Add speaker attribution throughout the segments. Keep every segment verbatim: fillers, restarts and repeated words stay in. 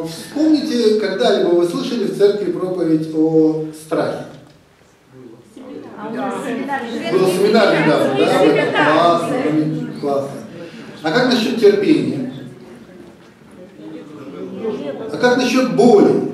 Speaker 1: вспомните, когда-либо вы слышали в церкви проповедь о страхе? Был семинар недавно, да? Это классно, классно. А как насчет терпения? А как насчет боли?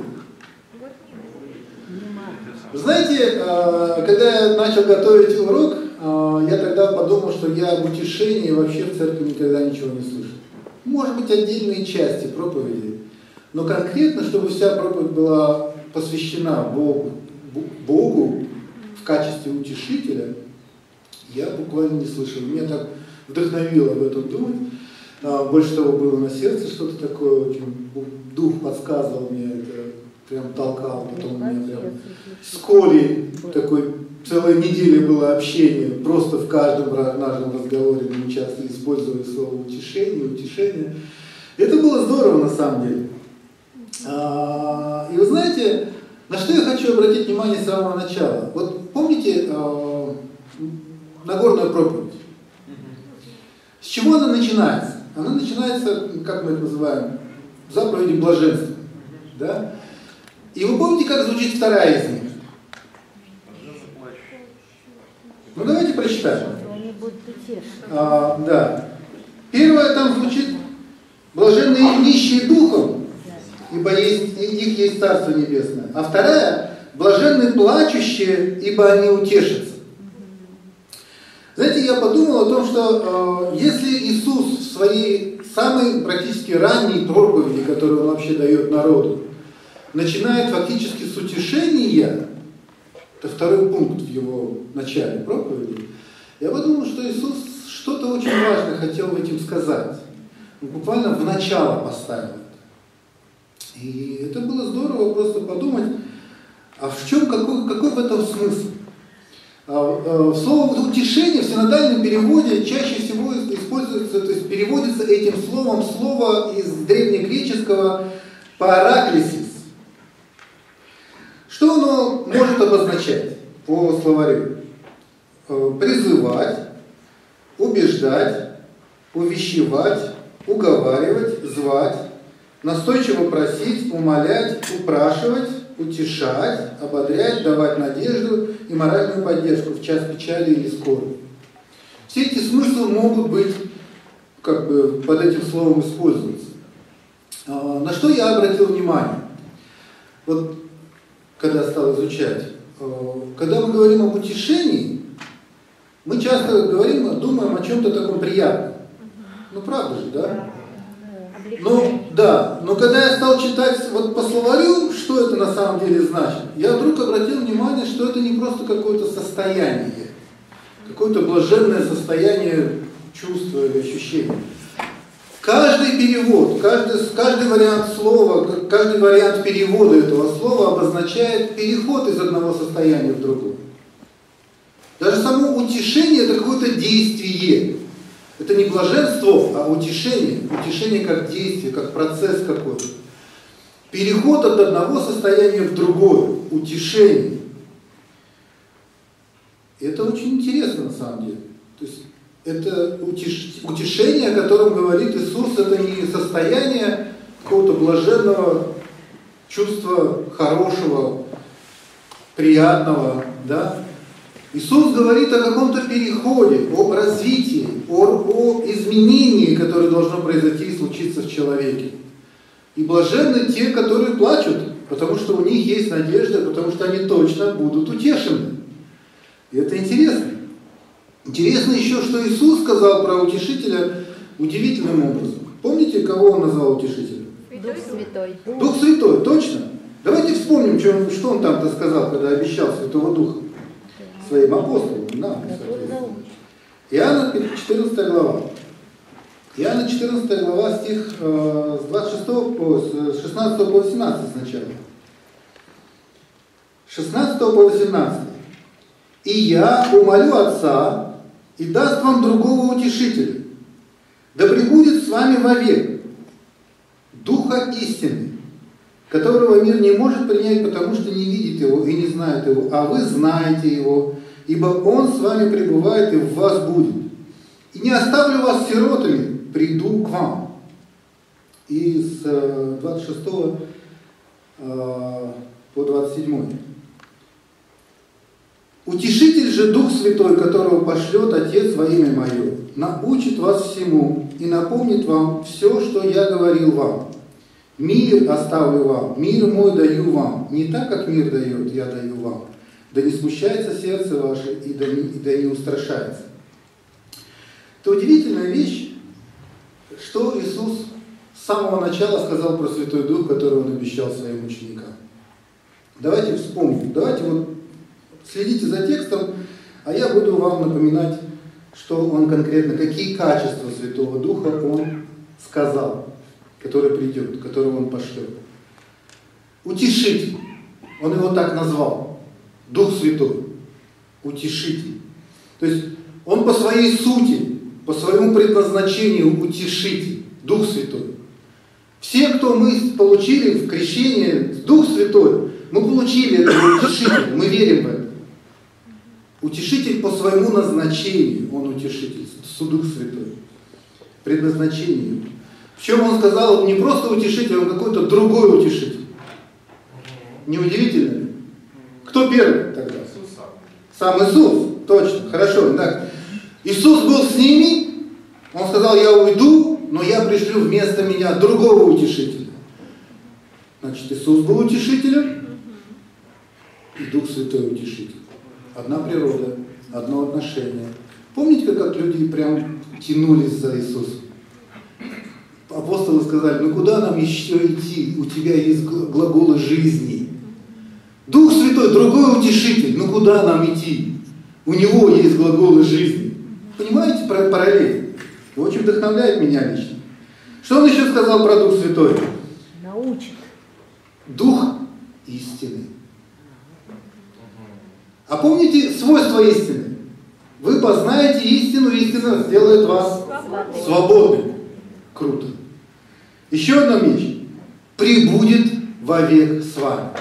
Speaker 1: Знаете, когда я начал готовить урок, я тогда подумал, что я об утешении вообще в церкви никогда ничего не слышал. Может быть, отдельные части проповеди, но конкретно, чтобы вся проповедь была посвящена Богу, Богу в качестве утешителя, я буквально не слышал. Меня так вдохновило об этом думать. Больше того, было на сердце что-то такое, очень дух подсказывал мне это. Прям толкал, потом у меня прям с Колей такой, целая неделя было общение, просто в каждом нашем разговоре мы часто использовали слово утешение, утешение. Это было здорово на самом деле. И вы знаете, на что я хочу обратить внимание с самого начала. Вот помните Нагорную проповедь? С чего она начинается? Она начинается, как мы это называем, заповеди блаженства. Да? И вы помните, как звучит вторая из них? Ну давайте прочитаем. А, да. Первая там звучит: блаженные нищие духом, ибо есть, их есть Царство Небесное. А вторая: блаженные плачущие, ибо они утешатся. Знаете, я подумал о том, что э, если Иисус в своей самой практически ранней проповеди, которую Он вообще дает народу, начинает фактически с утешения, это второй пункт в его начале проповеди, я подумал, что Иисус что-то очень важное хотел в этом сказать. Он буквально в начало поставил это. И это было здорово просто подумать, а в чем, какой, какой в этом смысл? Слово утешение в синодальном переводе чаще всего используется, то есть переводится этим словом слово из древнегреческого параклисис. Что оно может обозначать по словарю? Призывать, убеждать, увещевать, уговаривать, звать, настойчиво просить, умолять, упрашивать, утешать, ободрять, давать надежду и моральную поддержку в час печали или скорби. Все эти смыслы могут быть как бы под этим словом использоваться. На что я обратил внимание? Вот когда стал изучать, когда мы говорим об утешении, мы часто говорим, думаем о чем-то таком приятном. Ну правда же, да? Ну, да, но когда я стал читать вот по словарю, что это на самом деле значит, я вдруг обратил внимание, что это не просто какое-то состояние, какое-то блаженное состояние чувства или ощущения. Каждый перевод, каждый, каждый вариант слова, каждый вариант перевода этого слова обозначает переход из одного состояния в другое. Даже само утешение – это какое-то действие. Это не блаженство, а утешение. Утешение как действие, как процесс какой-то. Переход от одного состояния в другое. Утешение. И это очень интересно на самом деле. То есть это утеш... утешение, о котором говорит Иисус, это не состояние какого-то блаженного чувства, хорошего, приятного, да? Иисус говорит о каком-то переходе, об развитии, о, о изменении, которое должно произойти и случиться в человеке. И блаженны те, которые плачут, потому что у них есть надежда, потому что они точно будут утешены. И это интересно. Интересно еще, что Иисус сказал про утешителя удивительным образом. Помните, кого Он назвал утешителем?
Speaker 2: Дух Святой.
Speaker 1: Дух Святой, точно. Давайте вспомним, что Он, что он там-то сказал, когда обещал Святого Духа своим апостолам. Нам, Иоанна четырнадцатая глава. Иоанна четырнадцатая глава, стих э, с двадцать шестого по, с шестнадцатого по восемнадцатый сначала. С шестнадцатого по восемнадцатый. «И я умолю Отца, и даст вам другого утешителя, да пребудет с вами вовек, Духа истины, которого мир не может принять, потому что не видит его и не знает его, а вы знаете его, ибо он с вами пребывает и в вас будет. И не оставлю вас сиротами, приду к вам. и с двадцать шестого по двадцать седьмой. «Утешитель же Дух Святой, которого пошлет Отец во имя Мое, научит вас всему и напомнит вам все, что я говорил вам. Мир оставлю вам, мир мой даю вам, не так, как мир дает, я даю вам. Да не смущается сердце ваше и да не, и да не устрашается». Это удивительная вещь, что Иисус с самого начала сказал про Святой Дух, который Он обещал своим ученикам. Давайте вспомним, давайте вот следите за текстом, а я буду вам напоминать, что Он конкретно, какие качества Святого Духа Он сказал, который придет, которого Он пошлет. Утешитель, Он его так назвал, Дух Святой, утешитель. То есть Он по своей сути, по своему предназначению утешитель, Дух Святой. Все, кто мы получили в крещении Дух Святой, мы получили этого утешителя, мы верим в это. Утешитель по своему назначению, он утешитель, Дух Святой, предназначению. В чем он сказал, он не просто утешитель, он какой-то другой утешитель. Не удивительно ли? Кто первый тогда? Сам Иисус, точно, хорошо. Так. Иисус был с ними, он сказал, я уйду, но я пришлю вместо меня другого утешителя. Значит, Иисус был утешителем, и Дух Святой утешитель. Одна природа, одно отношение. Помните, как люди прям тянулись за Иисусом? Апостолы сказали, ну куда нам еще идти? У тебя есть глаголы жизни. Дух Святой, другой утешитель, ну куда нам идти? У него есть глаголы жизни. Понимаете параллель? И очень вдохновляет меня лично. Что он еще сказал про Дух Святой?
Speaker 2: Научит.
Speaker 1: Дух истины. А помните свойства истины? Вы познаете истину, истина сделает вас свободным. свободным. Круто. Еще одна вещь. Прибудет вовек с вами.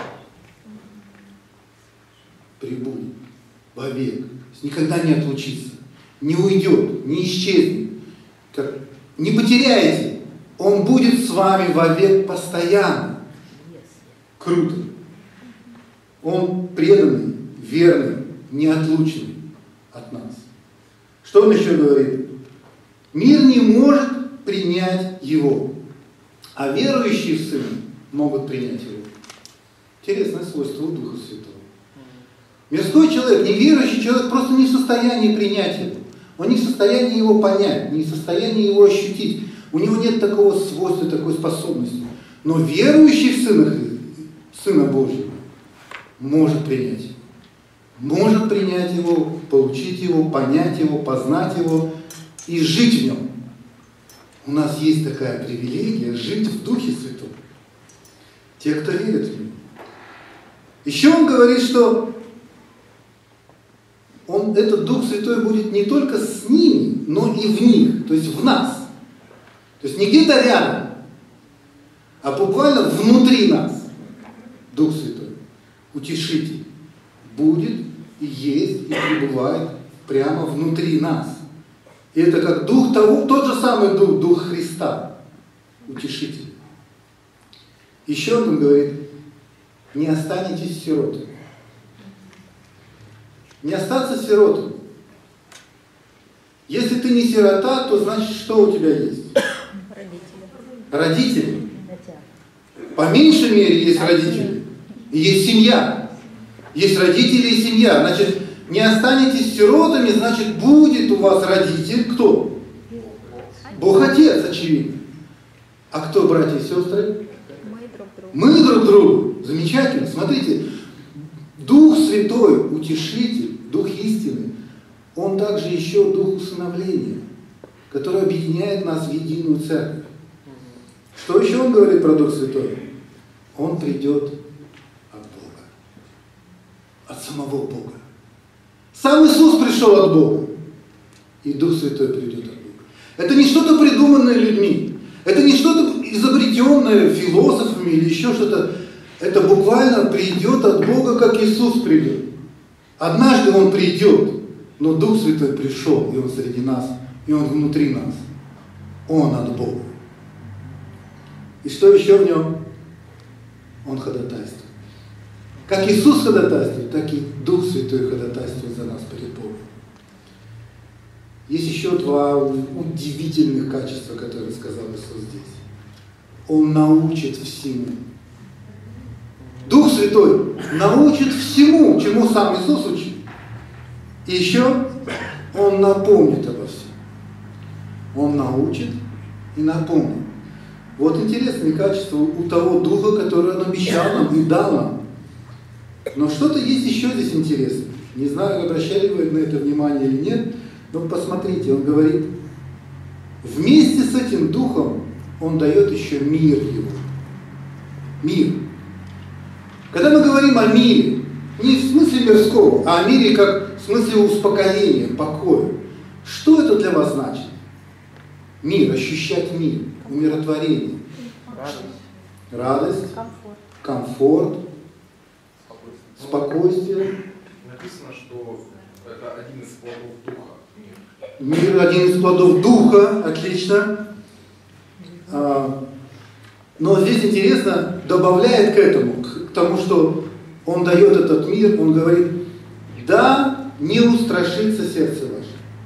Speaker 1: Прибудет вовек. Никогда не отлучится. Не уйдет, не исчезнет. Как, не потеряете. Он будет с вами вовек постоянно. Круто. Он преданный, верный, неотлучный от нас. Что он еще говорит? Мир не может принять его, а верующие в Сына могут принять его. Интересное свойство у Духа Святого. Мирской человек, неверующий человек просто не в состоянии принять его. Он не в состоянии его понять, не в состоянии его ощутить. У него нет такого свойства, такой способности. Но верующий в Сына, Сына Божьего может принять его. Может принять его, получить его, понять его, познать его и жить в нем. У нас есть такая привилегия жить в Духе Святом. Те, кто верит в него. Еще он говорит, что он, этот Дух Святой будет не только с ними, но и в них, то есть в нас. То есть не где-то рядом, а буквально внутри нас. Дух Святой, утешитель, будет и есть, и пребывает прямо внутри нас. И это как Дух того, тот же самый Дух, Дух Христа, утешитель. Еще он говорит, не останетесь сиротами. Не остаться сиротами. Если ты не сирота, то значит, что у тебя есть? Родители. Родители. По меньшей мере есть родители. И есть семья. Есть родители и семья. Значит, не останетесь сиротами, значит, будет у вас родитель. Кто? Бог Отец, очевидно. А кто, братья и сестры? Мы друг другу. Мы друг другу. Замечательно. Смотрите, Дух Святой, утешитель, Дух истины, он также еще Дух усыновления, который объединяет нас в единую церковь. Что еще он говорит про Дух Святой? Он придет от Бога. От самого Бога. Сам Иисус пришел от Бога. И Дух Святой придет от Бога. Это не что-то придуманное людьми. Это не что-то изобретенное философами или еще что-то. Это буквально придет от Бога, как Иисус придет. Однажды Он придет, но Дух Святой пришел, и Он среди нас, и Он внутри нас. Он от Бога. И что еще в нем? Он ходатайствует. Как Иисус ходатайствует, так и Дух Святой ходатайствует за нас перед Богом. Есть еще два удивительных качества, которые сказал Иисус здесь. Он научит всему. Дух Святой научит всему, чему сам Иисус учил. И еще Он напомнит обо всем. Он научит и напомнит. Вот интересные качества у того Духа, который Он обещал нам и дал нам. Но что-то есть еще здесь интересное. Не знаю, обращали вы на это внимание или нет, но посмотрите, Он говорит, вместе с этим Духом Он дает еще мир Его. Мир. Когда мы говорим о мире, не в смысле мирского, а о мире как в смысле успокоения, покоя. Что это для вас значит? Мир, ощущать мир, умиротворение.
Speaker 2: Радость.
Speaker 1: Радость.
Speaker 2: Комфорт.
Speaker 1: Комфорт.
Speaker 3: Спокойствие.
Speaker 1: Спокойствие.
Speaker 3: Написано, что это один из плодов Духа.
Speaker 1: Мир один из плодов Духа, отлично. А, но здесь интересно, добавляет к этому, к тому, что Он дает этот мир, Он говорит, да, не устрашится сердце ваше.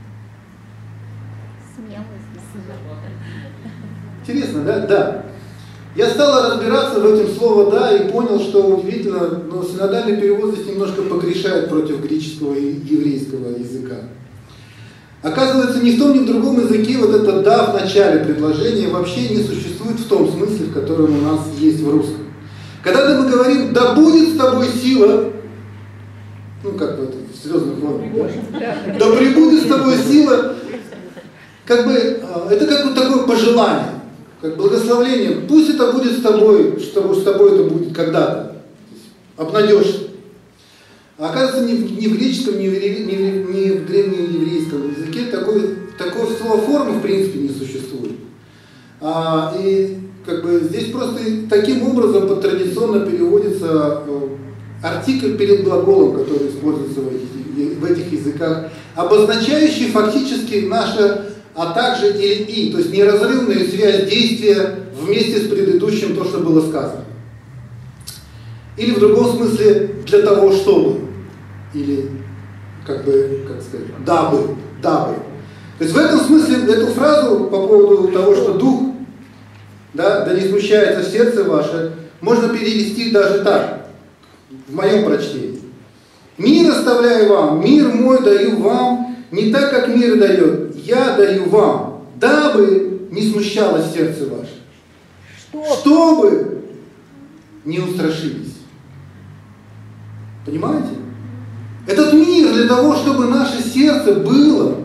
Speaker 1: Интересно, да? Да. Я стал разбираться в этом слове «да» и понял, что удивительно, но синодальный перевод здесь немножко погрешает против греческого и еврейского языка. Оказывается, ни в том, ни в другом языке вот это «да» в начале предложения вообще не существует в том смысле, в котором у нас есть в русском. Когда мы говорим «да будет с тобой сила», ну как в, это, в «Звездных войнах», да? «Да пребудет с тобой сила», как бы это как вот такое пожелание, как благословление. Пусть это будет с тобой, чтобы с тобой это будет когда-то. Обнадежься. А оказывается, ни в, ни в греческом, ни в, ни, в, ни в древнееврейском языке такой, такой словоформы в принципе не существует. А, и как бы здесь просто таким образом традиционно переводится артикль перед глаголом, который используется в этих, в этих языках, обозначающий фактически наше а также или и, то есть неразрывная связь действия вместе с предыдущим, то, что было сказано. Или в другом смысле для того, чтобы, или как бы, как сказать, дабы, дабы. То есть в этом смысле эту фразу по поводу того, что Дух, да, да не смущается сердце ваше, можно перевести даже так, в моем прочтении. Мир оставляю вам, мир мой даю вам, не так, как мир дает, я даю вам, дабы не смущалось сердце ваше. Что? Чтобы не устрашились. Понимаете? Этот мир для того, чтобы наше сердце было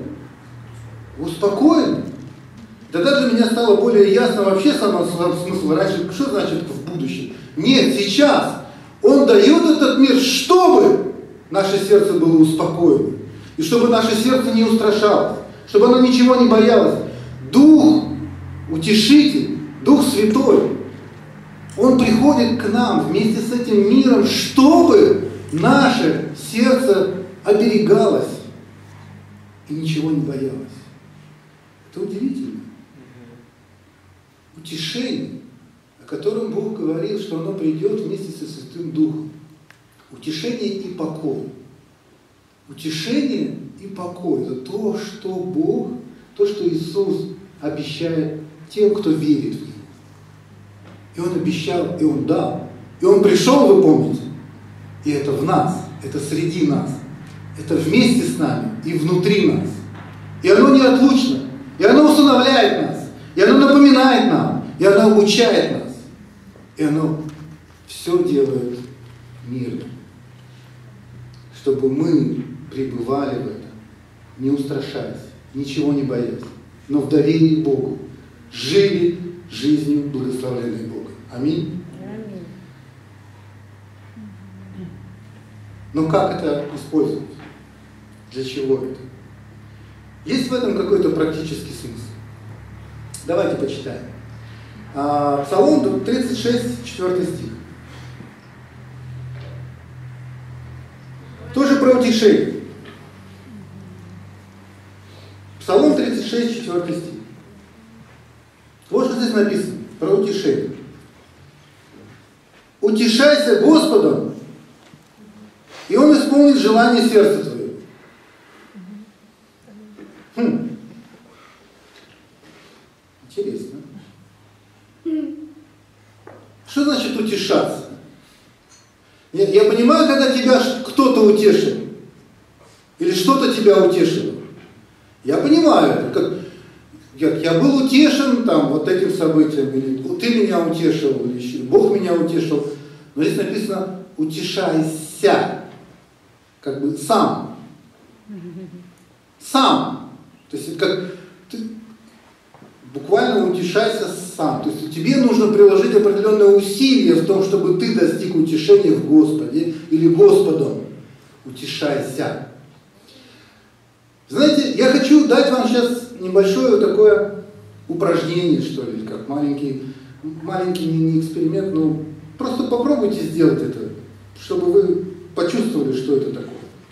Speaker 1: успокоено. Тогда для меня стало более ясно вообще сам смысл. Раньше, что значит в будущем? Нет, сейчас. Он дает этот мир, чтобы наше сердце было успокоено. И чтобы наше сердце не устрашалось, чтобы оно ничего не боялось. Дух Утешитель, Дух Святой, Он приходит к нам вместе с этим миром, чтобы наше сердце оберегалось и ничего не боялось. Это удивительно. Утешение, о котором Бог говорил, что оно придет вместе со Святым Духом. Утешение и покой. Утешение и покой – это то, что Бог, то, что Иисус обещает тем, кто верит в Него. И Он обещал, и Он дал. И Он пришел, вы помните. И это в нас, это среди нас. Это вместе с нами и внутри нас. И оно неотлучно. И оно усыновляет нас. И оно напоминает нам. И оно обучает нас. И оно все делает мирно. Чтобы мы пребывали в этом, не устрашаясь, ничего не боясь, но в доверии к Богу, жили жизнью, благословленной Богом. Аминь.
Speaker 2: Аминь.
Speaker 1: Но как это использовать? Для чего это? Есть в этом какой-то практический смысл? Давайте почитаем. А, Псалом тридцать шесть, четвёртый стих. Тоже про утешение. Псалом тридцать шесть, четвёртый стих. Вот что здесь написано про утешение. утешайся Господом, и Он исполнит желание сердца твоего. Хм. Интересно. Что значит утешаться? Я, я понимаю, когда тебя кто-то утешил, или что-то тебя утешило. Я понимаю, как я, я был утешен там вот этим событием, или ты меня утешил, или еще, Бог меня утешил. Но здесь написано утешайся, как бы сам. Сам. То есть как ты буквально утешайся сам. То есть тебе нужно приложить определенные усилия в том, чтобы ты достиг утешения в Господе или Господом. Утешайся. Знаете, я хочу дать вам сейчас небольшое такое упражнение, что ли, как маленький, маленький не эксперимент, но просто попробуйте сделать это, чтобы вы почувствовали, что это такое.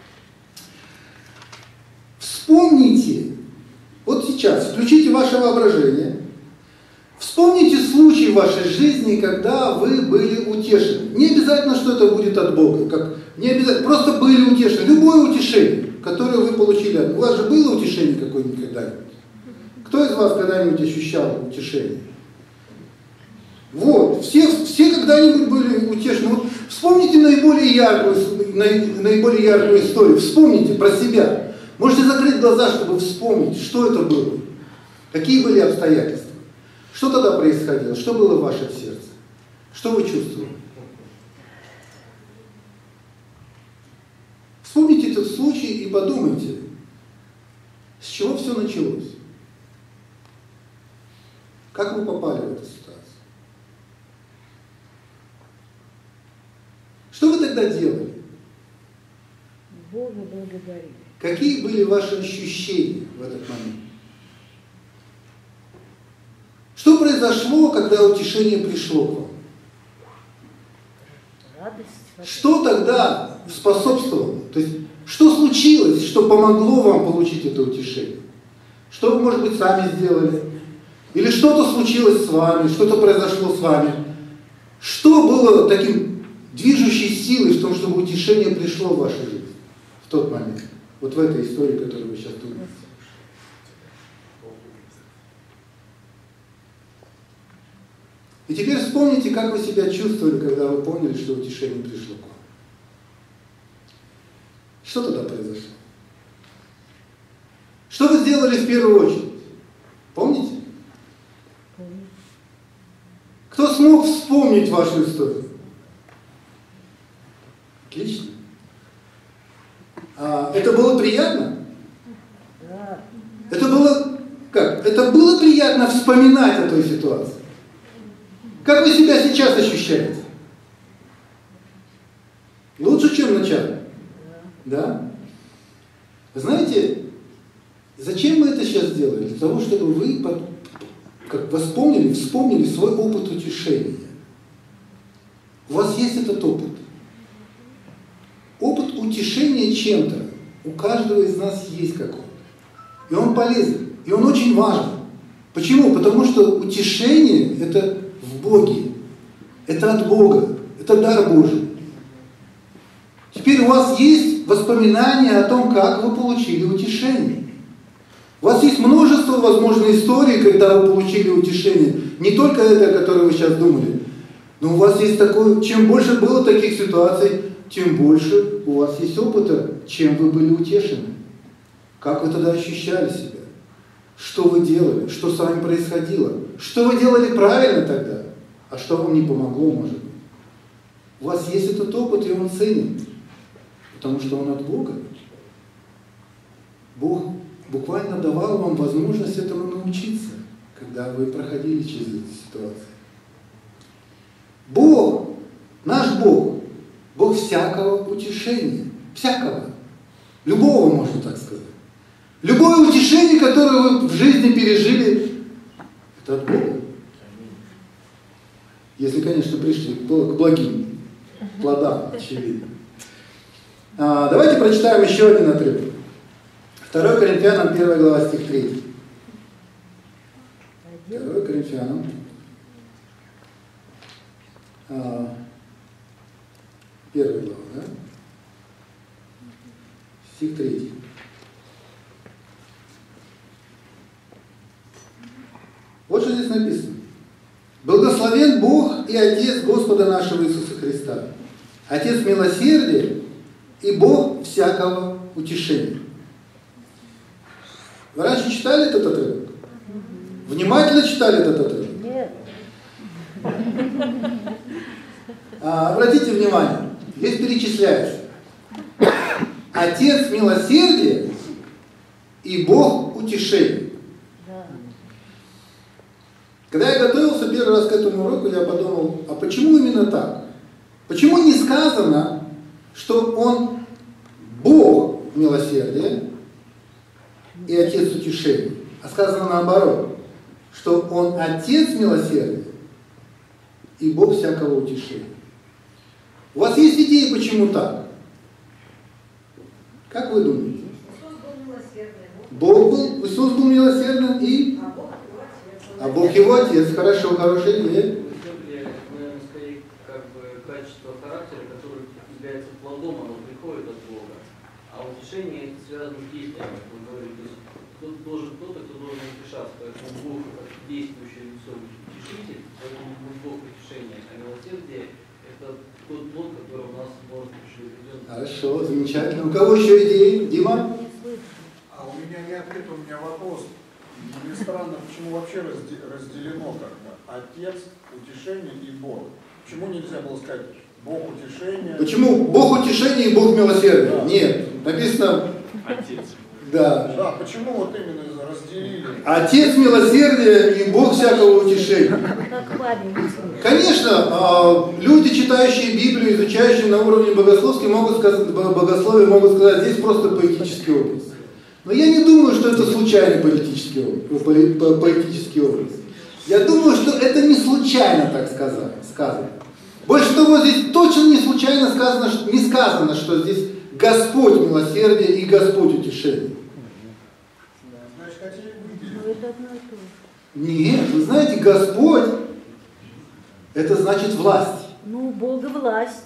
Speaker 1: Вспомните, вот сейчас, включите ваше воображение, вспомните случай в вашей жизни, когда вы были утешены. Не обязательно, что это будет от Бога, как, не обязательно, просто были утешены. Любое утешение, которое вы получили. У вас же было утешение какое-нибудь когда-нибудь? Кто из вас когда-нибудь ощущал утешение? Вот, все, все когда-нибудь были утешены. Вот вспомните наиболее яркую, наиболее яркую историю, вспомните про себя. Можете закрыть глаза, чтобы вспомнить, что это было, какие были обстоятельства, что тогда происходило, что было в вашем сердце, что вы чувствовали. Вспомните этот случай и подумайте, с чего все началось. Как вы попали в эту ситуацию? Что вы тогда делали?
Speaker 2: Бога благодарили.
Speaker 1: Какие были ваши ощущения в этот момент? Что произошло, когда утешение пришло к вам?
Speaker 2: Радость.
Speaker 1: Что тогда способствовало? То есть, что случилось, что помогло вам получить это утешение? Что вы, может быть, сами сделали? Или что-то случилось с вами, что-то произошло с вами? Что было таким движущей силой в том, чтобы утешение пришло в вашу жизнь в тот момент? Вот в этой истории, которую вы сейчас думаете. И теперь вспомните, как вы себя чувствовали, когда вы поняли, что утешение пришло к вам. Что тогда произошло? Что вы сделали в первую очередь? Помните? Кто смог вспомнить вашу историю? Отлично. А, это было приятно?
Speaker 2: Да.
Speaker 1: Это было как? Это было приятно вспоминать о той ситуации? Как вы себя сейчас ощущаете? Лучше, чем вначале? Да? Знаете, зачем мы это сейчас сделали? Для того, чтобы вы как вспомнили, вспомнили свой опыт утешения. У вас есть этот опыт. Опыт утешения чем-то у каждого из нас есть какой-то. И он полезен, и он очень важен. Почему? Потому что утешение – это в Боге, это от Бога, это дар Божий. Теперь у вас есть воспоминания о том, как вы получили утешение. У вас есть множество возможных историй, когда вы получили утешение. Не только это, о которой вы сейчас думали. Но у вас есть такое, чем больше было таких ситуаций, тем больше у вас есть опыта, чем вы были утешены. Как вы тогда ощущали себя? Что вы делали? Что с вами происходило? Что вы делали правильно тогда? А что вам не помогло, может быть? У вас есть этот опыт, и он ценен. Потому что он от Бога. Бог буквально давал вам возможность этому научиться, когда вы проходили через эти ситуации. Бог, наш Бог, Бог всякого утешения. Всякого. Любого, можно так сказать. Любое утешение, которое вы в жизни пережили, это от Бога. Если, конечно, пришли к благим плодам, очевидно. А, давайте прочитаем еще один отрывок. второе Коринфянам, первая глава, стих третий. второе Коринфянам, Первая глава, да? Стих третий. Вот что здесь написано. Благословен Бог и Отец Господа нашего Иисуса Христа, Отец милосердия и Бог всякого утешения. Вы раньше читали этот отрывок? Внимательно читали этот отрывок?
Speaker 2: Нет.
Speaker 1: А, обратите внимание, здесь перечисляется Отец милосердия и Бог утешения.
Speaker 2: Да.
Speaker 1: Когда я готовился первый раз к этому уроку, я подумал, а почему именно так? Почему не сказано, что Он Бог милосердия и Отец утешения, а сказано наоборот, что Он Отец милосердия и Бог всякого утешения. У вас есть идеи, почему так? Как вы думаете?
Speaker 4: Иисус был милосердный.
Speaker 1: Бог был, Иисус был милосердным и...
Speaker 4: А Бог его
Speaker 1: А Бог его
Speaker 4: отец.
Speaker 1: Отец. Хорошо, хорошая идея.
Speaker 5: Библия, наверное, скорее как бы качество характера, которое является плодом, оно приходит от Бога. А утешение это связано с действием, как вы говорите. То есть кто должен кто-то, кто должен утешаться. Поэтому Бог как действующее лицо утешитель, поэтому Бог утешение. А милосердие это тот плод, который у нас может быть приведен.
Speaker 1: Хорошо, замечательно. У кого еще идеи? Дима?
Speaker 6: А у меня не ответ, у меня вопрос. Мне странно, почему вообще разде- разделено как-то Отец, утешение и Бог. Почему нельзя было сказать Бог утешения?
Speaker 1: Почему Бог утешения и Бог милосердия?
Speaker 6: Да.
Speaker 1: Нет, написано...
Speaker 3: Отец.
Speaker 1: Да.
Speaker 6: Да, почему вот именно разделили?
Speaker 1: Отец милосердия и Бог всякого утешения.
Speaker 2: Как память.
Speaker 1: Конечно, люди, читающие Библию, изучающие на уровне богословским, могут сказать, богословия могут сказать, здесь просто поэтический образ. Но я не думаю, что это случайный политический образ, поэтический образ. Я думаю, что это не случайно так сказано. сказано. Больше того, здесь точно не случайно сказано, не сказано, что здесь Господь милосердие и Господь утешение.
Speaker 6: Значит, хотели выделить.
Speaker 2: Ну, это одно и то же.
Speaker 1: Нет, вы знаете, Господь, это значит власть.
Speaker 2: Ну, у Бога власть.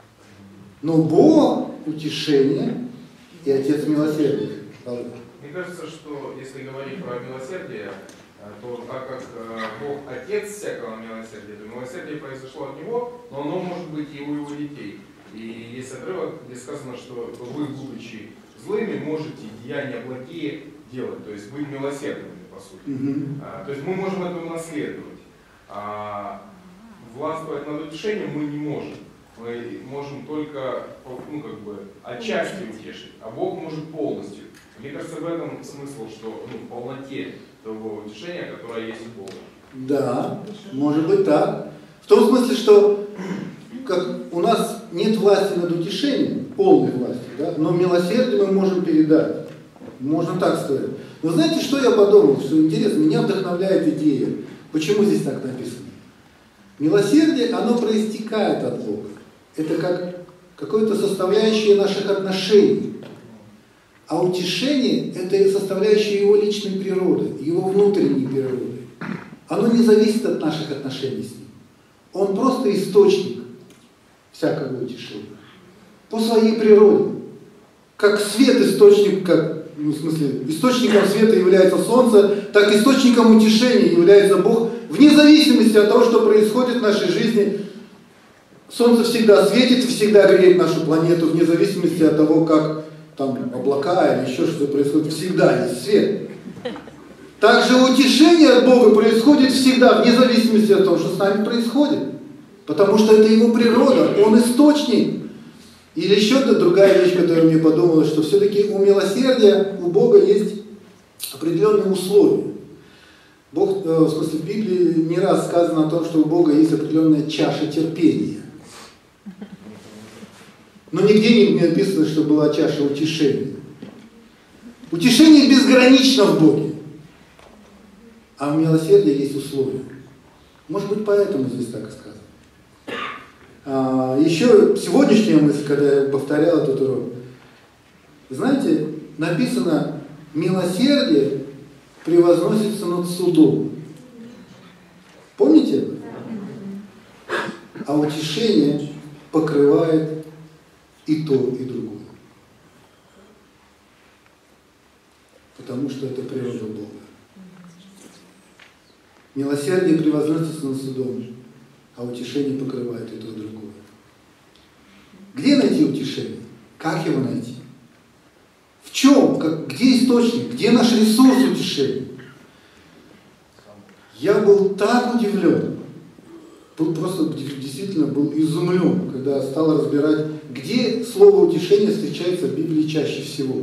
Speaker 1: Но Бог утешение и Отец милосердия.
Speaker 3: Мне кажется, что если говорить про милосердие, то так как Бог Отец всякого милосердия, то милосердие произошло от Него, но оно может быть и у Его детей. И есть отрывок, где сказано, что вы, будучи злыми, можете деяния благие делать, то есть быть милосердными, по сути.
Speaker 1: Угу.
Speaker 3: А, то есть мы можем это унаследовать. А властвовать над утешением мы не можем. Мы можем только, ну, как бы, отчасти утешить, а Бог может полностью. Мне кажется, в этом смысл, что ну, в полноте того утешения, которое есть у Бога.
Speaker 1: Да, может быть так. В том смысле, что как у нас нет власти над утешением, полной власти, да, но милосердие мы можем передать. Можно так сказать. Но знаете, что я подумал, что интересно, меня вдохновляет идея. Почему здесь так написано? Милосердие, оно проистекает от Бога. Это как какое-то составляющее наших отношений. А утешение – это составляющая его личной природы, его внутренней природы. Оно не зависит от наших отношений с ним. Он просто источник всякого утешения. По своей природе. Как свет источник, как, ну, в смысле, источником света является солнце, так источником утешения является Бог. Вне зависимости от того, что происходит в нашей жизни, солнце всегда светит, всегда греет нашу планету, вне зависимости от того, как там облака или еще что-то происходит, всегда есть свет. Также утешение от Бога происходит всегда, вне зависимости от того, что с нами происходит. Потому что это Его природа, Он источник. Или еще одна другая вещь, которая мне подумала, что все-таки у милосердия, у Бога есть определенные условия. Бог, в смысле, в Библии не раз сказано о том, что у Бога есть определенная чаша терпения. Но нигде не написано, что была чаша утешения. Утешение безгранично в Боге. А в милосердии есть условия. Может быть, поэтому здесь так и сказано. А, еще сегодняшняя мысль, когда я повторял этот урок. Знаете, написано, милосердие превозносится над судом. Помните? А утешение покрывает и то, и другое. Потому что это природа Бога. Милосердие превозносится над судом, а утешение покрывает и то, и другое. Где найти утешение? Как его найти? В чем? Как, где источник? Где наш ресурс утешения? Я был так удивлен, был просто действительно был изумлен, когда стал разбирать, где слово утешение встречается в Библии чаще всего.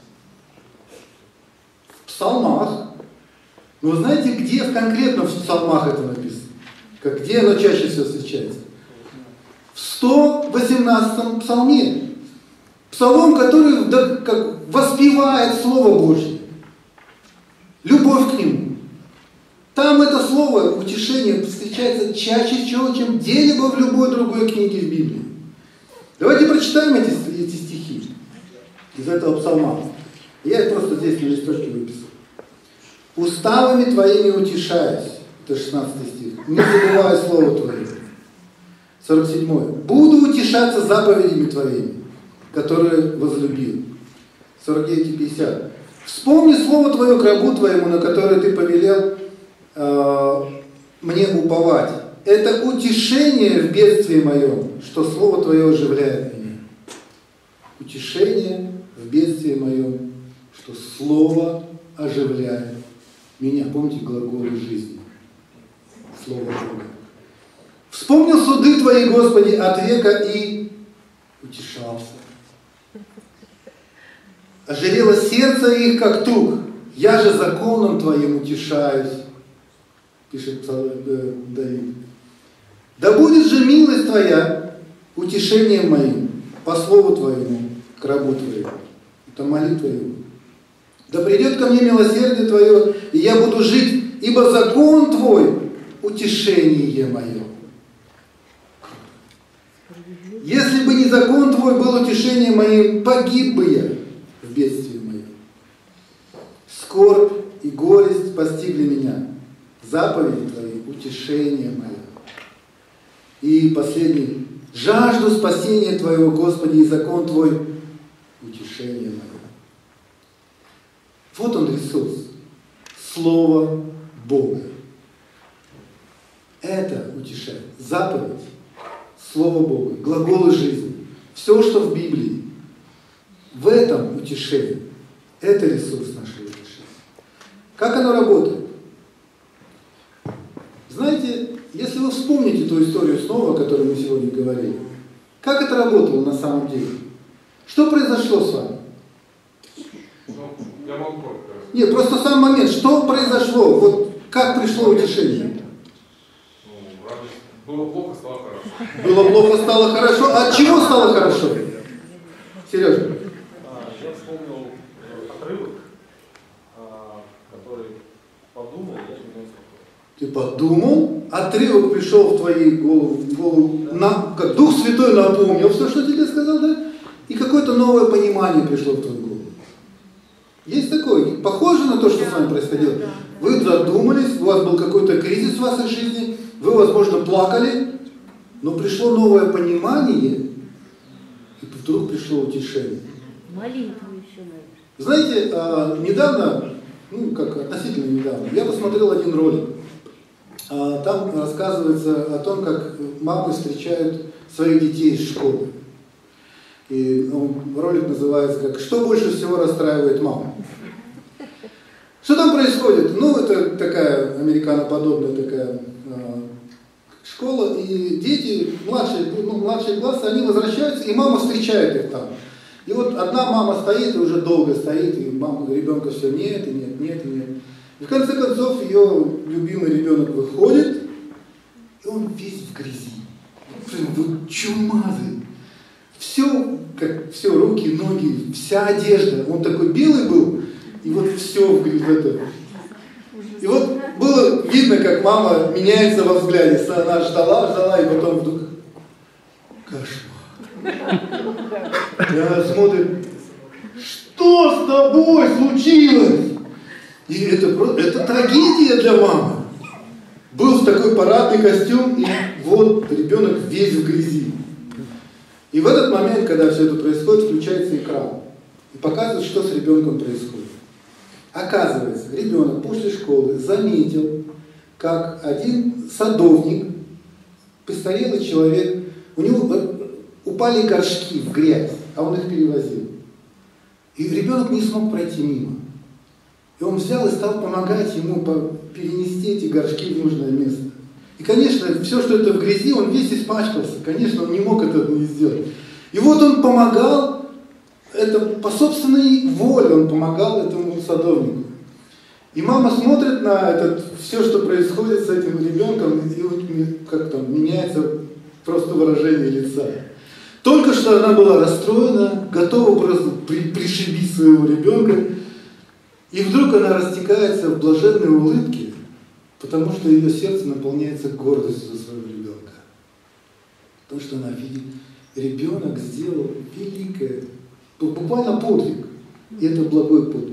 Speaker 1: В псалмах. Но вы знаете, где конкретно в псалмах это написано? Как, где оно чаще всего встречается? В сто восемнадцатом псалме. Псалом, который да, как, воспевает Слово Божье. Любовь к нему. Там это слово утешение встречается чаще всего, чем где-либо в любой другой книге в Библии. Давайте прочитаем эти, эти стихи из этого псалма. Я их просто здесь на листочке выписал. «Уставами твоими утешаюсь». Это шестнадцатый стих. «Не забывая слово твое». сорок седьмой. «Буду утешаться заповедями твоими, которые возлюбил». сорок девять и пятьдесят. «Вспомни слово твое к рабу твоему, на которое ты повелел э, мне уповать. Это утешение в бедствии моем, что слово твое оживляет меня». Утешение в бедствии моем, что слово оживляет меня. Помните глаголы жизни? Слово Бога. «Вспомнил суды твои, Господи, от века и утешался. Ожирело сердце их, как тук. Я же законом твоим утешаюсь», пишет Давид. «Да будет же милость твоя утешением моим по слову твоему, к рабу твоему». Это молитва его. «Да придет ко мне милосердие твое, и я буду жить, ибо закон твой утешение мое». «Если бы не закон твой был утешением моим, погиб бы я в бедствии моем. Скорбь и горесть постигли меня, заповеди твои утешение мое». И последний. «Жажду спасения твоего, Господи, и закон твой утешение мое». Вот он ресурс. Слово Бога. Это утешает. Заповедь. Слово Бога. Глаголы жизни. Все, что в Библии. В этом утешение. Это ресурс нашего утешения. Как оно работает? Знаете, если вы вспомните ту историю снова, о которой мы сегодня говорили, как это работало на самом деле? Что произошло с вами?
Speaker 3: Я могу коротко.
Speaker 1: Нет, просто сам момент. Что произошло? Вот как пришло утешение?
Speaker 3: Ну, радость. Было плохо, стало хорошо.
Speaker 1: Было плохо, стало хорошо. А от чего стало хорошо? Сережа.
Speaker 7: Я вспомнил отрывок, который подумал, я не знаю.
Speaker 1: Ты подумал, отрывок пришел в твою голову, голову на, как Дух Святой напомнил все, что тебе сказал, да? И какое-то новое понимание пришло в твою голову. Есть такое? Похоже на то, что с вами происходило? Вы задумались, у вас был какой-то кризис в вашей жизни, вы, возможно, плакали, но пришло новое понимание, и вдруг пришло утешение.
Speaker 2: Молитву еще, наверное.
Speaker 1: Знаете, недавно, ну как относительно недавно, я посмотрел один ролик. Там рассказывается о том, как мамы встречают своих детей из школы. И ну, ролик называется как «Что больше всего расстраивает маму?». Что там происходит? Ну, это такая американоподобная такая э, школа, и дети, младшие, ну, младшие классы, они возвращаются, и мама встречает их там. И вот одна мама стоит, и уже долго стоит, и мама, ребенка все нет, и нет, нет, и нет. И в конце концов ее любимый ребенок выходит, и он весь в грязи. Вот чумазый. Все, как все, руки, ноги, вся одежда. Он такой белый был, и вот все в грязи. И вот было видно, как мама меняется во взгляде. Она ждала, ждала, и потом вдруг кошмар. И она смотрит, что с тобой случилось? И это, это трагедия для мамы. Был в такой парадный костюм, и вот ребенок весь в грязи. И в этот момент, когда все это происходит, включается экран и показывает, что с ребенком происходит. Оказывается, ребенок после школы заметил, как один садовник, престарелый человек, у него упали горшки в грязь, а он их перевозил. И ребенок не смог пройти мимо. И он взял и стал помогать ему перенести эти горшки в нужное место. И, конечно, все, что это в грязи, он весь испачкался. Конечно, он не мог этого не сделать. И вот он помогал, это по собственной воле он помогал этому садовнику. И мама смотрит на это, все, что происходит с этим ребенком, и как там меняется просто выражение лица. Только что она была расстроена, готова просто при, пришибить своего ребенка, и вдруг она растекается в блаженной улыбке, потому что ее сердце наполняется гордостью за своего ребенка. Потому что она видит, ребенок сделал великое, буквально подвиг, и это благой подвиг.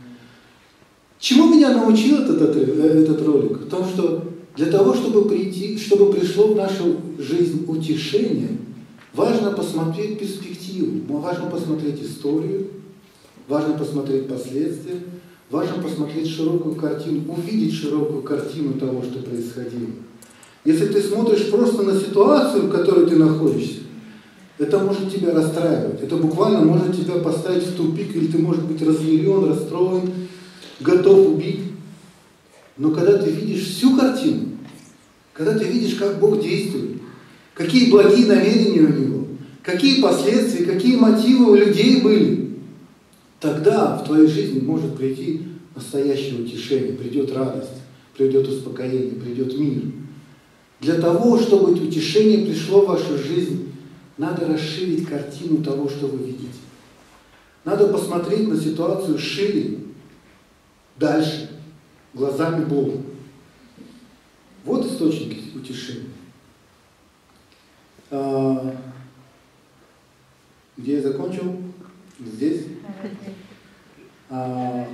Speaker 1: Чему меня научил этот, этот ролик? В том, что для того, чтобы прийти, чтобы пришло в нашу жизнь утешение, важно посмотреть перспективу, важно посмотреть историю, важно посмотреть последствия, важно посмотреть широкую картину, увидеть широкую картину того, что происходило. Если ты смотришь просто на ситуацию, в которой ты находишься, это может тебя расстраивать, это буквально может тебя поставить в тупик, или ты можешь быть разъярен, расстроен, готов убить. Но когда ты видишь всю картину, когда ты видишь, как Бог действует, какие благие намерения у Него, какие последствия, какие мотивы у людей были, тогда в твоей жизни может прийти настоящее утешение, придет радость, придет успокоение, придет мир. Для того, чтобы это утешение пришло в вашу жизнь, надо расширить картину того, что вы видите. Надо посмотреть на ситуацию шире, дальше, глазами Бога. Вот источник утешения. А, где я закончил? Здесь. А,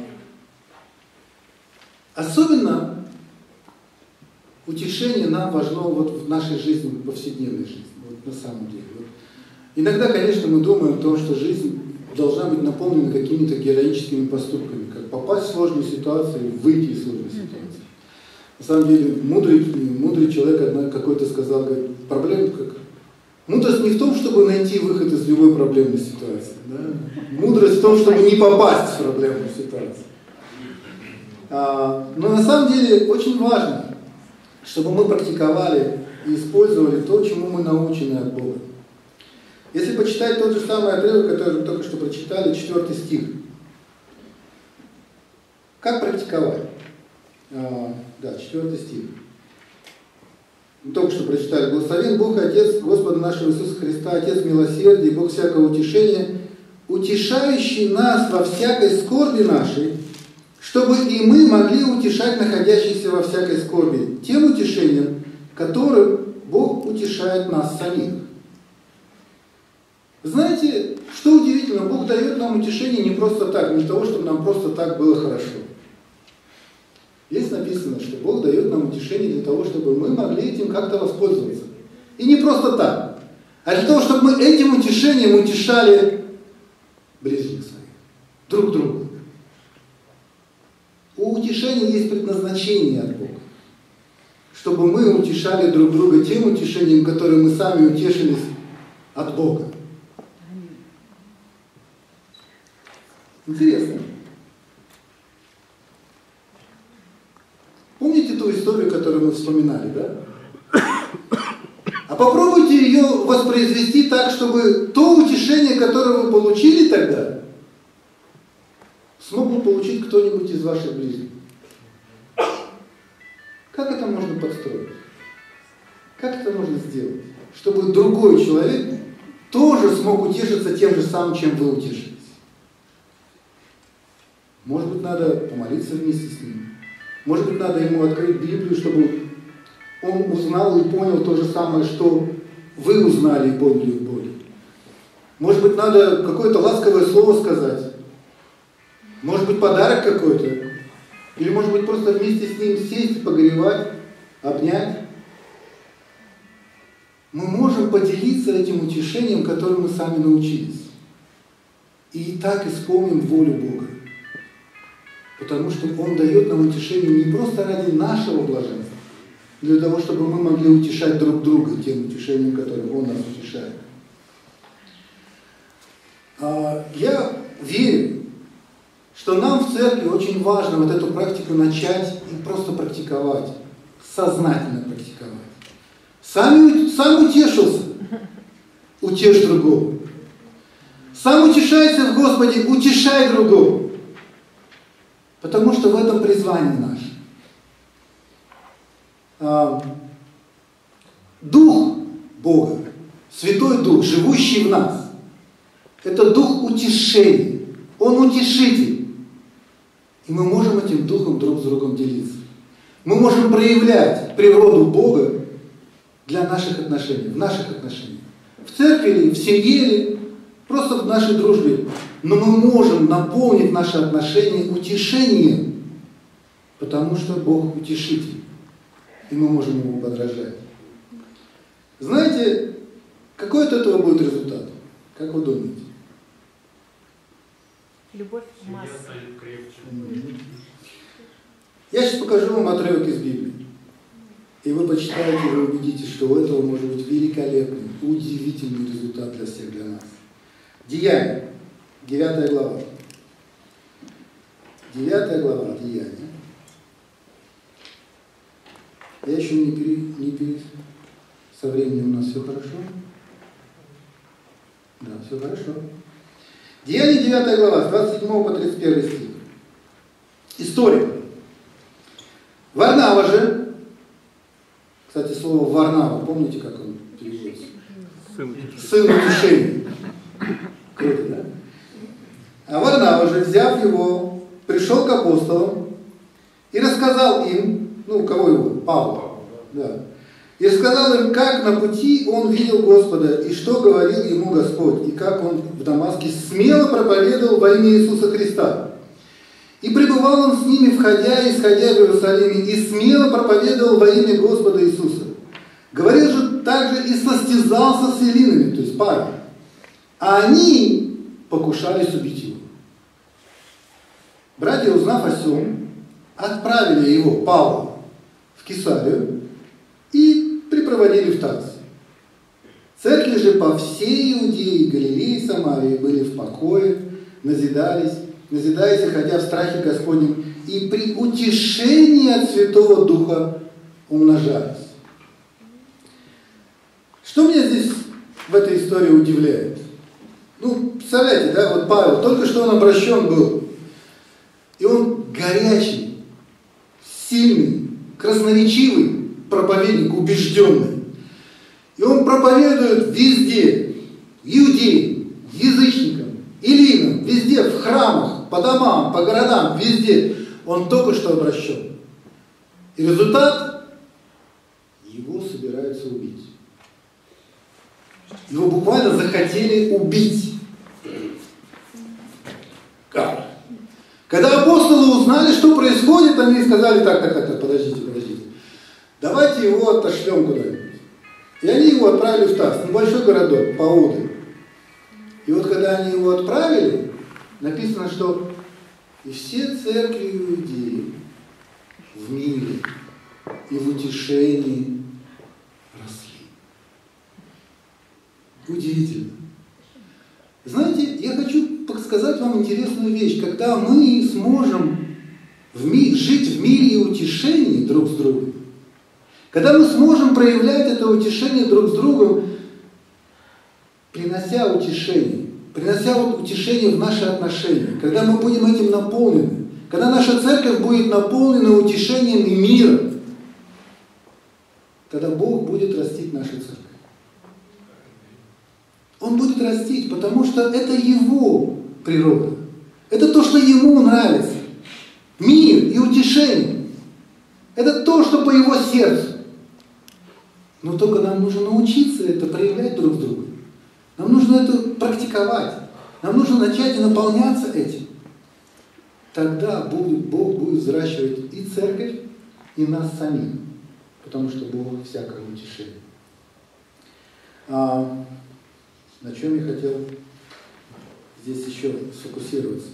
Speaker 1: особенно утешение нам важно вот в нашей жизни, в повседневной жизни, вот на самом деле. Вот. Иногда, конечно, мы думаем о том, что жизнь должна быть наполнена какими-то героическими поступками, как попасть в сложную ситуацию и выйти из сложной ситуации. На самом деле, мудрый, мудрый человек какой-то сказал, говорит, проблема как... Мудрость не в том, чтобы найти выход из любой проблемной ситуации. Да? Мудрость в том, чтобы не попасть в проблемную ситуацию. А, но на самом деле очень важно, чтобы мы практиковали и использовали то, чему мы научены от Бога. Если почитать тот же самый отрывок, который мы только что прочитали, четвертый стих. Как практиковать? А, да, четвертый стих. Мы только что прочитали. Благословен Бог, Отец Господа нашего Иисуса Христа, Отец милосердия, Бог всякого утешения, утешающий нас во всякой скорби нашей, чтобы и мы могли утешать находящихся во всякой скорби тем утешением, которым Бог утешает нас самих. Знаете, что удивительно, Бог дает нам утешение не просто так, не для того, чтобы нам просто так было хорошо. Здесь написано, что Бог дает нам утешение для того, чтобы мы могли этим как-то воспользоваться. И не просто так, а для того, чтобы мы этим утешением утешали ближних своих, друг друга. У утешения есть предназначение от Бога, чтобы мы утешали друг друга тем утешением, которым мы сами утешились от Бога. Интересно. Помните ту историю, которую мы вспоминали, да? А попробуйте ее воспроизвести так, чтобы то утешение, которое вы получили тогда, смог бы получить кто-нибудь из ваших близких. Как это можно подстроить? Как это можно сделать? Чтобы другой человек тоже смог утешиться тем же самым, чем вы утешились. Может быть, надо помолиться вместе с ним. Может быть, надо ему открыть Библию, чтобы он узнал и понял то же самое, что вы узнали и поняли в Боге. Может быть, надо какое-то ласковое слово сказать. Может быть, подарок какой-то. Или, может быть, просто вместе с ним сесть, погревать, обнять. Мы можем поделиться этим утешением. утешением, которым мы сами научились. И так исполним волю Бога. Потому что Он дает нам утешение не просто ради нашего блаженства, для того, чтобы мы могли утешать друг друга тем утешением, которым Он нас утешает. Я верю, что нам в церкви очень важно вот эту практику начать и просто практиковать, сознательно практиковать. Сам, сам утешился, утешь другого. Сам утешайся в Господе, утешай другого. Потому что в этом призвание наше. Дух Бога, Святой Дух, живущий в нас, это Дух утешения. Он утешитель. И мы можем этим Духом друг с другом делиться. Мы можем проявлять природу Бога для наших отношений, в наших отношениях. В церкви или в семье, или просто в нашей дружбе. Но мы можем наполнить наши отношения утешением, потому что Бог утешитель. И мы можем Ему подражать. Знаете, какой от этого будет результат? Как вы думаете?
Speaker 2: Любовь в массы.
Speaker 1: Я сейчас покажу вам отрывок из Библии. И вы почитаете, и вы убедитесь, что у этого может быть великолепный, удивительный результат для всех, для нас. Деяния. Девятая глава. Девятая глава Деяния. Я еще не пере... Не пере... Со временем у нас все хорошо? Да, все хорошо. Деяния девятая глава, с двадцать седьмого по тридцать первый стих. История. Варнава же, кстати, слово Варнава, помните, как он переводится? Сын, Сын утешения. Круто, да? А Варнава же, взяв его, пришел к апостолам и рассказал им, ну, у кого его? Павла. Да. И рассказал им, как на пути он видел Господа, и что говорил ему Господь, и как он в Дамаске смело проповедовал во имя Иисуса Христа. И пребывал он с ними, входя и исходя в Иерусалиме, и смело проповедовал во имя Господа Иисуса. Говорил же также и состязался с эллинами, то есть Павел. А они покушались убить его. Братья, узнав о сем, отправили его, Павла, в Кесарию и припроводили в Тарс. Церкви же по всей Иудее, Галилее и Самарии были в покое, назидались, назидаясь и ходя в страхе Господнем, и при утешении от Святого Духа умножались. Что меня здесь в этой истории удивляет? Ну, представляете, да, вот Павел, только что он обращен был, и он горячий, сильный, красноречивый проповедник, убежденный. И он проповедует везде, иудеям, язычникам, эллинам, везде, в храмах, по домам, по городам, везде. Он только что обращен. И результат? Его собираются убить. Его буквально захотели убить. Как? Когда апостолы узнали, что происходит, они сказали, так, так, так, подождите, подождите. Давайте его отошлем куда-нибудь. И они его отправили в Тарс, небольшой городок, поодаль. И вот когда они его отправили, написано, что и все церкви Иудеи в мире и в утешении росли. Удивительно. Знаете, я хочу сказать вам интересную вещь. Когда мы сможем в ми- жить в мире и утешении друг с другом, когда мы сможем проявлять это утешение друг с другом, принося утешение, принося вот утешение в наши отношения, когда мы будем этим наполнены, когда наша церковь будет наполнена утешением и миром, тогда Бог будет растить нашу церковь. Он будет растить, потому что это Его природа. Это то, что Ему нравится. Мир и утешение. Это то, что по Его сердцу. Но только нам нужно научиться это проявлять друг с другом. Нам нужно это практиковать. Нам нужно начать и наполняться этим. Тогда будет, Бог будет взращивать и церковь, и нас самих. Потому что Бог всякое утешение. А, на чем я хотел здесь еще сфокусироваться.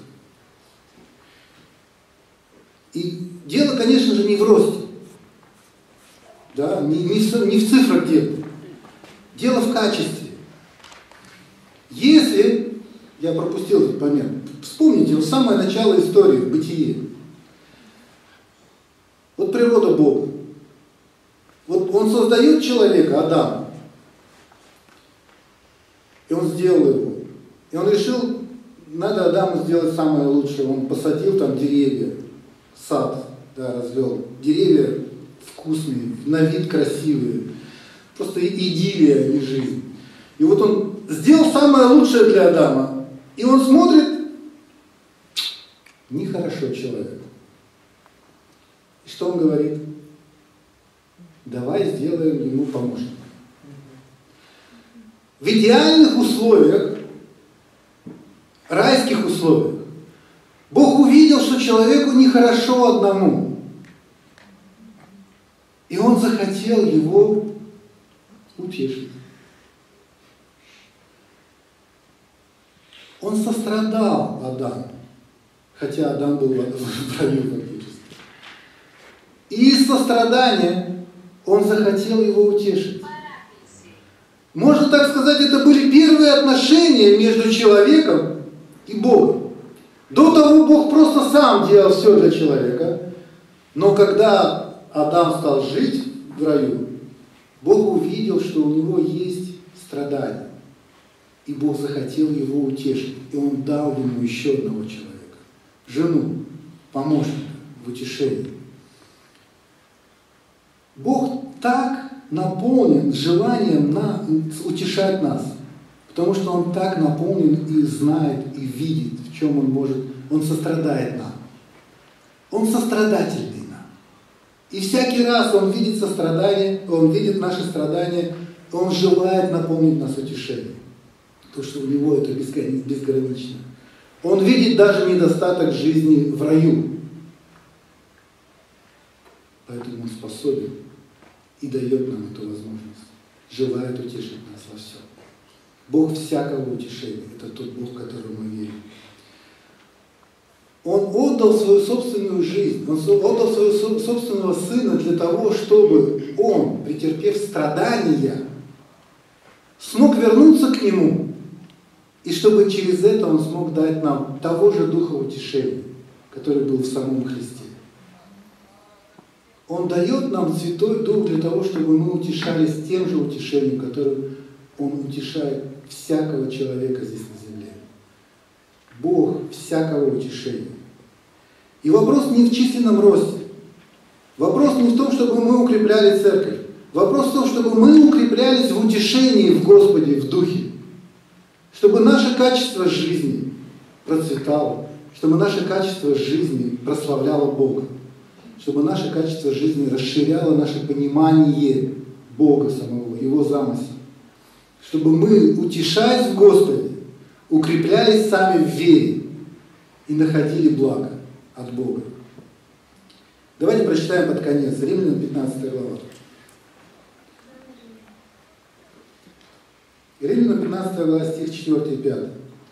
Speaker 1: И дело, конечно же, не в росте, да, не, не, в, не в цифрах дело. Дело в качестве. Если, я пропустил этот момент, вспомните, вот самое начало истории в Бытие. Вот природа Бога. Вот он создает человека, Адама, и он сделал его. И он решил, надо Адаму сделать самое лучшее. Он посадил там деревья, сад, да, развел. Деревья вкусные, на вид красивые. Просто идиллия, а не жизнь. И вот он сделал самое лучшее для Адама. И он смотрит, нехорошо человек. И что он говорит? Давай сделаем ему помощника. В идеальных условиях, райских условиях, Бог увидел, что человеку нехорошо одному. И он захотел его утешить. Он сострадал Адаму, хотя Адам был в раю фактически. И из сострадания он захотел его утешить. Можно так сказать, это были первые отношения между человеком и Богом. До того Бог просто сам делал все для человека, но когда Адам стал жить в раю, Бог увидел, что у него есть страдания. И Бог захотел его утешить. И Он дал ему еще одного человека. Жену, помощника в утешении. Бог так наполнен желанием на, утешать нас. Потому что Он так наполнен и знает, и видит, в чем Он может. Он сострадает нам. Он сострадательный нам. И всякий раз Он видит сострадание, Он видит наши страдания, Он желает наполнить нас утешением. То, что у Него это безгранично. Он видит даже недостаток жизни в раю. Поэтому Он способен и дает нам эту возможность. Желает утешить нас во всем. Бог всякого утешения. Это тот Бог, в которого мы верим. Он отдал свою собственную жизнь, Он отдал своего собственного Сына для того, чтобы Он, претерпев страдания, смог вернуться к Нему, и чтобы через это Он смог дать нам того же Духа утешения, который был в самом Христе. Он дает нам Святой Дух для того, чтобы мы утешались тем же утешением, которым Он утешает всякого человека здесь на земле. Бог всякого утешения. И вопрос не в численном росте. Вопрос не в том, чтобы мы укрепляли церковь. Вопрос в том, чтобы мы укреплялись в утешении в Господе, в Духе. Чтобы наше качество жизни процветало. Чтобы наше качество жизни прославляло Бога. Чтобы наше качество жизни расширяло наше понимание Бога самого, Его замысла. Чтобы мы, утешаясь в Господе, укреплялись сами в вере и находили благо от Бога. Давайте прочитаем под конец. Римлянам пятнадцатая глава. Римлянам пятнадцатая глава, стих четвёртый и пятый.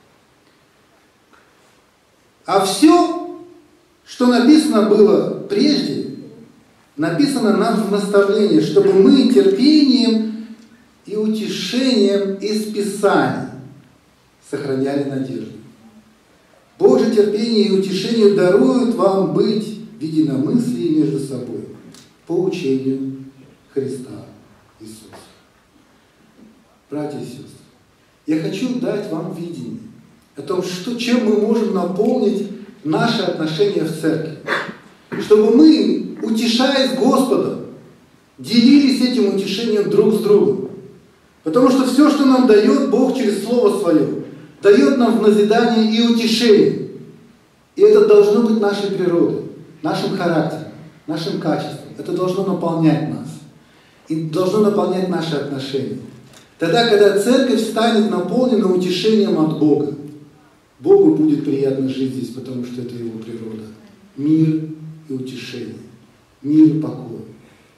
Speaker 1: А все, что написано было прежде, написано нам в наставлении, чтобы мы терпением и утешением из Писаний сохраняли надежду. Божье терпение и утешение даруют вам быть в единомыслии между собой по учению Христа Иисуса. Братья и сестры, я хочу дать вам видение о том, что, чем мы можем наполнить наши отношения в церкви. Чтобы мы, утешаясь Господом, делились этим утешением друг с другом. Потому что все, что нам дает Бог через Слово Свое, дает нам в назидание и утешение. И это должно быть нашей природой, нашим характером, нашим качеством. Это должно наполнять нас. И должно наполнять наши отношения. Тогда, когда церковь станет наполнена утешением от Бога, Богу будет приятно жить здесь, потому что это Его природа. Мир и утешение. Мир и покой.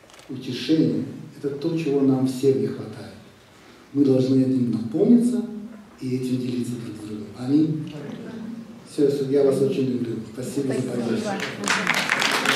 Speaker 1: Утешение – это то, чего нам всем не хватает. Мы должны этим наполниться и этим делиться друг с другом. Аминь. Все, я вас очень люблю. Спасибо за поддержку.